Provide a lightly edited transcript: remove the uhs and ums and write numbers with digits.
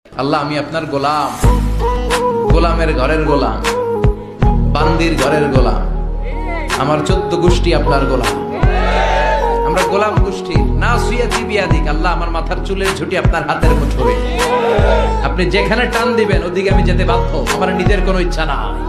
আল্লাহ আমি আপনার গোলাম, গোলামের ঘরের গোলাম, বান্দির ঘরের গোলাম, আমার 14 গোষ্ঠী আপনার গোলাম, আমরা গোলাম গোষ্ঠী। না সুয়াতি বিয়াদিক, আল্লাহ আমার মাথার চুলের ঝুঁটি আপনার হাতের মুঠোয়, আপনি যেখানে টান দিবেন ওদিকে আমি যেতে বাধ্য, আমার নিজের কোনো ইচ্ছা নাই।